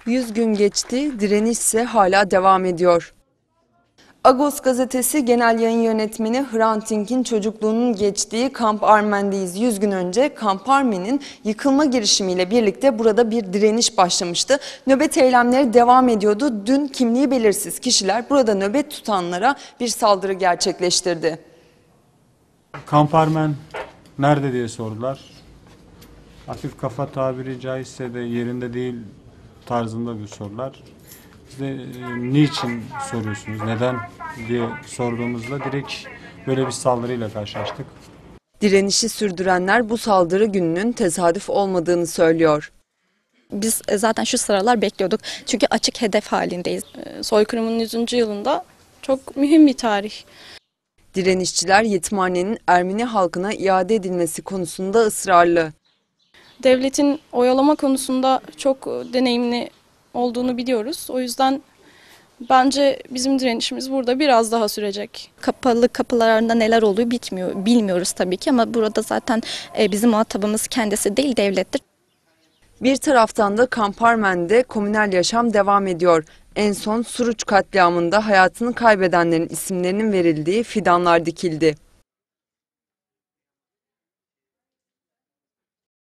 100 gün geçti, direniş ise hala devam ediyor. Agos gazetesi genel yayın yönetmeni Hrant Dink'in çocukluğunun geçtiği Kamp Armen'deyiz. 100 gün önce Kamp Armen'in yıkılma girişimiyle birlikte burada bir direniş başlamıştı. Nöbet eylemleri devam ediyordu. Dün kimliği belirsiz kişiler burada nöbet tutanlara bir saldırı gerçekleştirdi. Kamp Armen nerede diye sordular. Hafif kafa tabiri caizse de yerinde değil tarzında bir sorular. Biz de niçin soruyorsunuz, neden diye sorduğumuzda direkt böyle bir saldırıyla karşılaştık. Direnişi sürdürenler bu saldırı gününün tesadüf olmadığını söylüyor. Biz zaten şu sıralar bekliyorduk. Çünkü açık hedef halindeyiz. Soykırımın 100. yılında çok mühim bir tarih. Direnişçiler yetimhanenin Ermeni halkına iade edilmesi konusunda ısrarlı. Devletin oyalama konusunda çok deneyimli olduğunu biliyoruz. O yüzden bence bizim direnişimiz burada biraz daha sürecek. Kapalı kapılarında neler oluyor bilmiyoruz tabii ki ama burada zaten bizim muhatabımız kendisi değil, devlettir. Bir taraftan da Kamp Armen'de komünel yaşam devam ediyor. En son Suruç katliamında hayatını kaybedenlerin isimlerinin verildiği fidanlar dikildi.